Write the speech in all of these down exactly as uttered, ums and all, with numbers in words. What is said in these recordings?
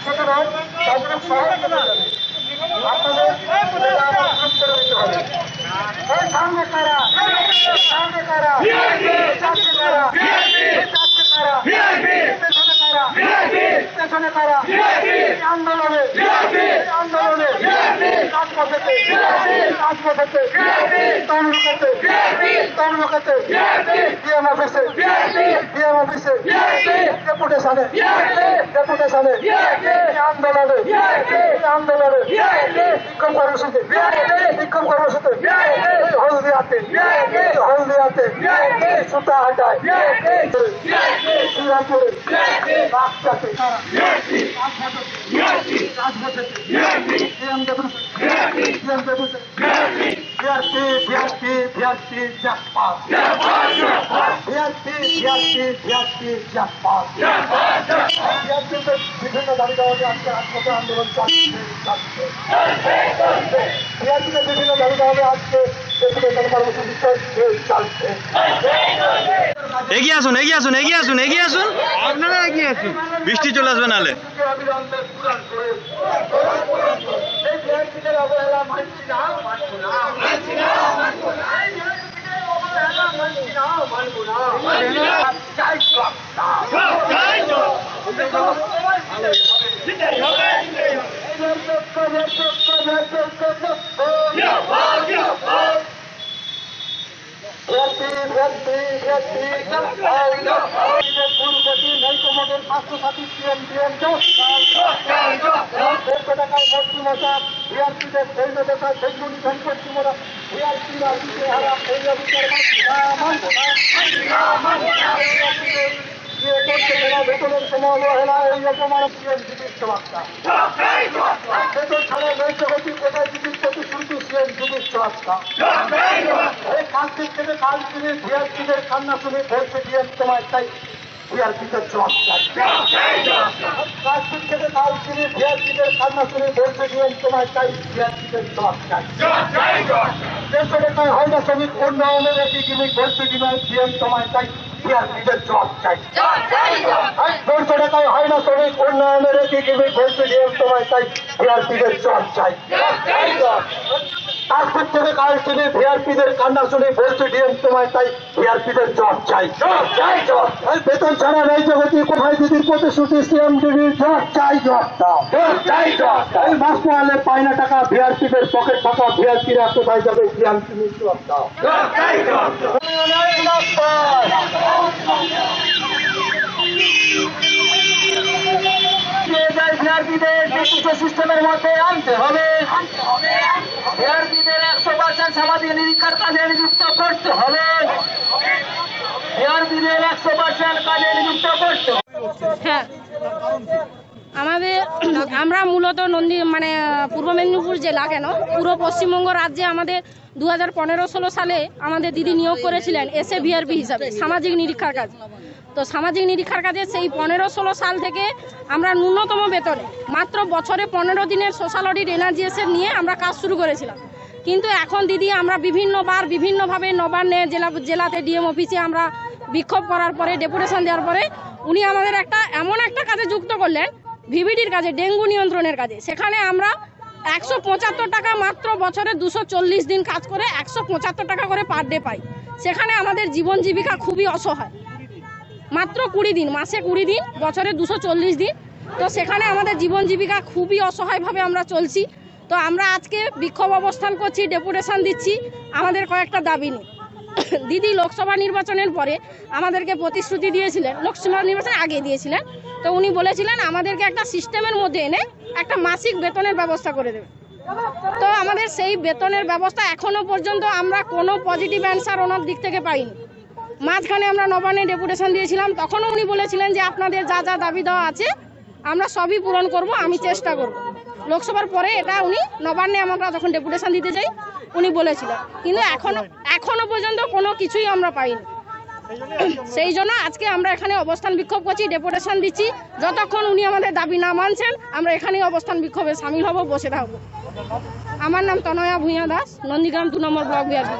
সেখানে তাদের সহায়তা আপনাদের করে দিতে হবে। এই সামনে কারা সামনে কারা চাচ্ছে কারা চাচ্ছে কারা পেছনে কারা পেছনে কারা আন্দোলনে আন্দোলনে রাজপথেতে রাজপথেতে তমলুকেতে তমলুকেতে ডিএম অফিসে ডিএম অফিসে ডেপুটেশনে ডেপুটেশনে আন্দোলনে আন্দোলনে বিক্ষোভ কর্মসূচি বিক্ষোভ কর্মসূচি হলদিয়াতে হলদিয়াতে সুতা হাটায় শ্রীরামপুরে বাগচাতে রাজপথেতে DM deputation DM deputation VRP VRP VRP জাপাস ভিআরপি ভিআরপি ভিআরপি জাপাস ভিআরপিতে বিভিন্ন দাবি দাওয়া নিয়ে আজকে রাজপথে আন্দোলন চলছে ভিআরপিতে বিভিন্ন দাবি দাওয়া নিয়ে আজকে ডেপুটেশন কর্মসূচি চলছে চলছে এগিয়ে আসুন এগিয়ে আসুন এগিয়ে আসুন এগিয়ে আসুন আপনারা এগিয়ে আসুন বৃষ্টি চলে আসবে নাহলে অবহেলা মানছি না মানবো না মানছি না মানবো না অবহেলা মানছি না মানবো না চাই পাঁচশো সাথী পিএম পিএম দেড়শো টাকায় মন্ত্রী মশা ভিআরপিদের দৈন্য দেখা সেগুলি সম্পত্তি মোড়া ভিআরপি রাজনীতি হারা এই অধিকার বেতনের সময় অবহেলা এই অপমান পিএম চিকিৎস বার্তা বেতন ছাড়া নৈশ গতি কোথায় চিকিৎস প্রতিশ্রুতি পিএম চিকিৎস বার্তা এই কালদিক থেকে কাল কিনে ভিআরপিদের কান্না শুনে বলছে ডিএম তোমায় তাই ভিআরপিদের জবাব চাই কালদিক থেকে কাল কিনে ভিআরপিদের কান্না শুনে বলছে ডিএম তোমায় তাই ভিআরপিদের জবাব চাই দেড়শো টাকায় হয় না শ্রমিক উন্নয়নের একটি গিমিক বলছে ডিএম তোমায় তাই ভিআরপিদের জবাব চাই দেড়শো টাকায় হয় না শ্রমিক উন্নয়নের একটি গিমিক বলছে ডিএম তোমায় তাই ভিআরপিদের জবাব চাই কালদিক থেকে কাল কিনে ভিআরপিদের কান্না শুনে বলছে ডিএম তোমায় তাই ভিআরপিদের জবাব চাই বেতন ছাড়া নয় জগতি কোথায় দিদির প্রতিশ্রুতি সিএম ডিবির জবাব চাই জবাব দাও এই মাস পোহালে পায় না টাকা ভিআরপিদের পকেট ফাঁকা ভিআরপিরা কোথায় যাবে ভিআরপি জবাব দাও ভিআরপিদের সিস্টেমের মধ্যে আনতে হবে ভিআরপিদের একশো পার্সেন্ট সামাজিক নিরীক্ষার কাজে নিযুক্ত করতে হবে ভিআরপিদের একশো পার্সেন্ট কাজে নিযুক্ত করতে হবে। হ্যাঁ আমাদের আমরা মূলত নন্দী মানে পূর্ব মেদিনীপুর জেলা কেন পুরো পশ্চিমবঙ্গ রাজ্যে আমাদের দু হাজার পনেরো ষোলো সালে আমাদের দিদি নিয়োগ করেছিলেন এসএ ভিআরপি হিসাবে সামাজিক নিরীক্ষার কাজ। তো সামাজিক নিরীক্ষার কাজে সেই পনেরো ষোলো সাল থেকে আমরা ন্যূনতম বেতনে মাত্র বছরে পনেরো দিনের সোশ্যাল অডিট এনার্জিএসের নিয়ে আমরা কাজ শুরু করেছিলাম। কিন্তু এখন দিদি আমরা বিভিন্নবার বিভিন্নভাবে নবান্নে জেলা জেলাতে ডিএম অফিসে আমরা বিক্ষোভ করার পরে ডেপুটেশন দেওয়ার পরে উনি আমাদের একটা এমন একটা কাজে যুক্ত করলেন ভিভিডির কাজে ডেঙ্গু নিয়ন্ত্রণের কাজে। সেখানে আমরা একশো পঁচাত্তর টাকা মাত্র বছরে দুশো চল্লিশ দিন কাজ করে একশো পঁচাত্তর টাকা করে পার ডে পাই। সেখানে আমাদের জীবন জীবিকা খুবই অসহায়, মাত্র কুড়ি দিন মাসে কুড়ি দিন বছরে দুশো চল্লিশ দিন। তো সেখানে আমাদের জীবন জীবিকা খুবই অসহায়ভাবে আমরা চলছি। তো আমরা আজকে বিক্ষোভ অবস্থান করছি, ডেপুটেশন দিচ্ছি, আমাদের কয়েকটা দাবি নেই। দিদি লোকসভা নির্বাচনের পরে আমাদেরকে প্রতিশ্রুতি দিয়েছিলেন, লোকসভা নির্বাচন আগে দিয়েছিলেন। তো উনি বলেছিলেন আমাদেরকে একটা সিস্টেমের মধ্যে এনে একটা মাসিক বেতনের ব্যবস্থা করে দেবে। তো আমাদের সেই বেতনের ব্যবস্থা এখনো পর্যন্ত আমরা কোনো পজিটিভ অ্যান্সার ওনার দিক থেকে পাইনি। মাঝখানে আমরা নবান্নে ডেপুটেশন দিয়েছিলাম, তখনও উনি বলেছিলেন যে আপনাদের যা যা দাবি দেওয়া আছে আমরা সবই পূরণ করব, আমি চেষ্টা করব। লোকসভার পরে এটা উনি নবান্নে আমরা যখন ডেপুটেশন দিতে যাই উনি বলেছিলেন, কিন্তু এখনো এখনো পর্যন্ত কোনো কিছুই আমরা পাইনি। সেই জন্য আজকে আমরা এখানে অবস্থান বিক্ষোভ করছি, ডেপুটেশন দিচ্ছি। যতক্ষণ উনি আমাদের দাবি না মানছেন আমরা এখানেই অবস্থান বিক্ষোভে সামিল হব, বসে থাকবো। আমার নাম তনয়া ভূঁইয়া দাস, নন্দীগ্রাম দু নম্বর ব্লক বিআরপি।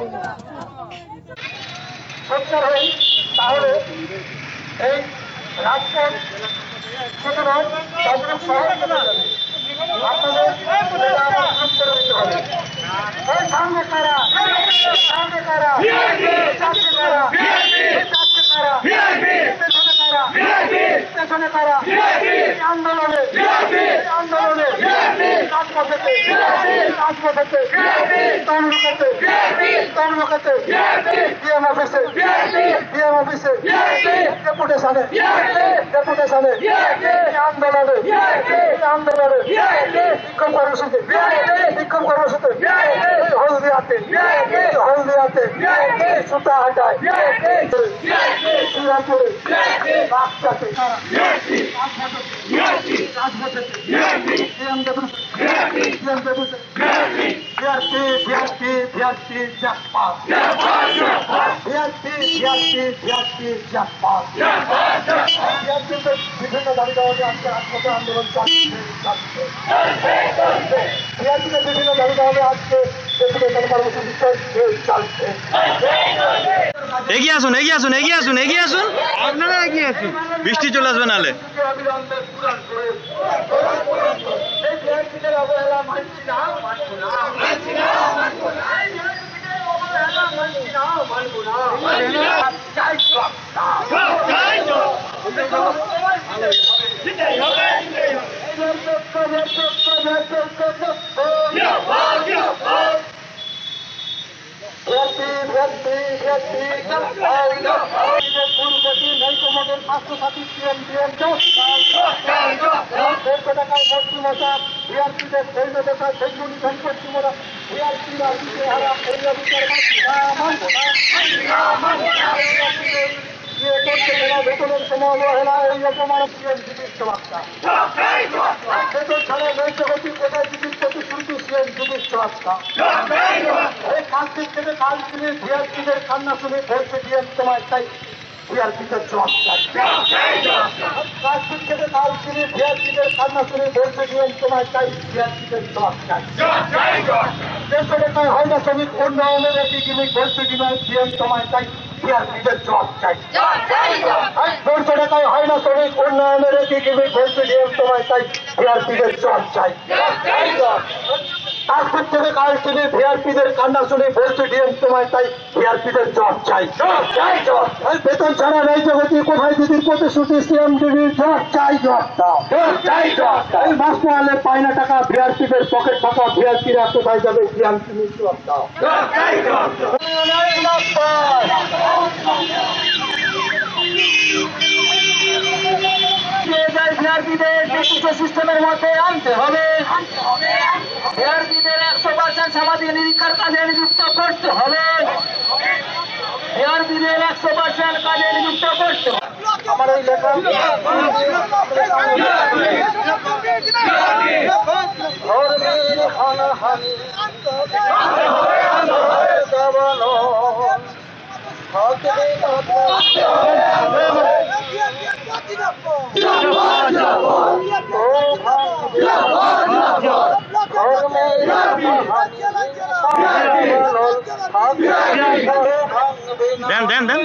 তাহলে এই রাজপথ সুতরাং তাদের সহায় করে যাবে আপনাদের সেটা আমার করে দিতে হবে। এই সামনে কারা সামনে কারা চারটে কারা চারটে কারা পেছনে কারা পেছনে কারা আন্দোলনে আন্দোলনে রাজপথেতে রাজপথেতে তমলুকেতে তমলুকেতে ডিএম অফিসে ডিএম অফিসে ডেপুটেশনে ডেপুটেশনে আন্দোলনে আন্দোলনে বিক্ষোভ কর্মসূচি বিক্ষোভ কর্মসূচি হলদিয়াতে হলদিয়াতে সুতা হাটায় শ্রীরামপুরে বাগচাতে রাজপথেতে DM deputation DM deputation BRP BRP BRP জাপাস বিআরপি বিআরপি বিআরপি জাপাস বিআরপিতে বিভিন্ন দাবি দাওয়াতে আজকে রাজপথে আন্দোলন চলছে বিআরপিতে বিভিন্ন দাবি দাওয়াতে আজকে ডেপুটেশন কর্মসূচি চলছে। এগিয়ে আসুন এগিয়ে আসুন এগিয়ে আসুন এগিয়ে আসুন আপনারা এগিয়ে আসুন বৃষ্টি চলে আসবে নালে। স্বাস্থ্য সাথী পিএম পিএম দেড়শো টাকায় মন্ত্রী মশা বিআরপিদের সৈন্য দেখা সৈন্য পশ্চিমরা বিআরপির রাজনীতি হারা এই অধিকার বেতনের সময় অবহেলা এই অপমান সিএম চিকিৎস বার্তা বেতন ছাড়া নৈশ গতি কোথায় চিকিৎসা শুরু সিএম চিকিৎস বার্তা এই কালকে থেকে কাল কিনে বিআরপিদের কান্না শুনে বলছে ডিএম তোমায় চাই বিআরপিদের জবাব চাই কালকে থেকে কাল কিনে বিআরপিদের কান্না শুনে বলছে ডিএম তোমায় চাই বিআরপিদের জবাব চাই দেড়শো টাকায় হয় না শ্রমিক উন্নয়নের একই গিমিক বলছে ডিএম তোমায় চাই বিআরপিদের জবাব চাই দেড়শো টাকায় হয় না শ্রমিক উন্নয়নের একই গিমিক বলছে ডিএম তোমায় চাই বিআরপিদের জবাব চাই তারপর থেকে কাল থেকে ভিআরপিদের কান্না শুনে বলছে ডিএম তোমায় তাই ভিআরপিদের জব চাই বেতন ছাড়া নেই জগতি কোথায় দিদির প্রতিশ্রুতি সিএম দিদির জব চাই জব দাও চাই জব এই মাস পোহালে পায় না টাকা ভিআরপিদের পকেট ফাঁকা ভিআরপিরা কোথায় যাবে ভিআরপি জব দাও সিস্টেমের মধ্যে আনতে হবে বিআরপিদের একশো পার্সেন্ট সামাজিক নিরীক্ষার কাজে নিযুক্ত করতে হবে বিআরপিদের একশো পার্সেন্ট কাজে নিযুক্ত করতে হবে। আমার এই লেখা দেন দেন দেন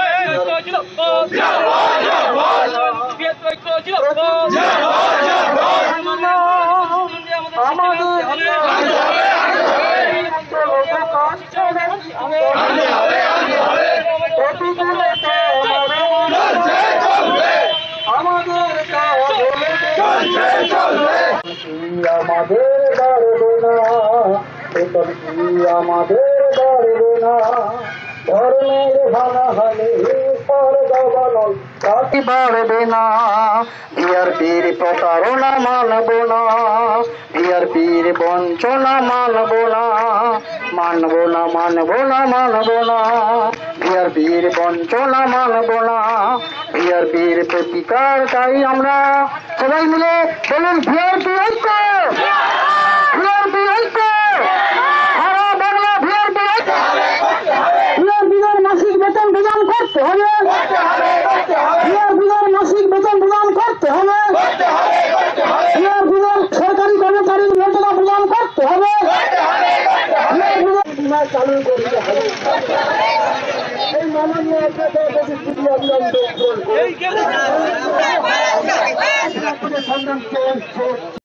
আমাদের বাড়বে না বেতন কি আমাদের বাড়বে না ধর্মের হানাহানি সরদবলন জাতি বাড়বে না বিআরপির প্রতারণা মানব না বিআরপির বঞ্চনা মানব না মানব না মানব না মানব না বিআরপির বঞ্চনা মানব না বিআরপির প্রতিকার চাই আমরা সবাই মিলে বলুন বিআরপি ঐক্য বিআরপি ঐক্য সারা বাংলা বিআরপি ঐক্য বিআরপিদের মাসিক বেতন প্রদান করতে হবে বিআরপিদের মাসিক বেতন প্রদান করতে হবে বিআরপিদের সরকারি কর্মচারীর বেতন প্রদান করতে হবে বিমা চালু করতে হবে এই মাননীয় অভিযোগ অভিযোগ সংগ্রাম চলছে।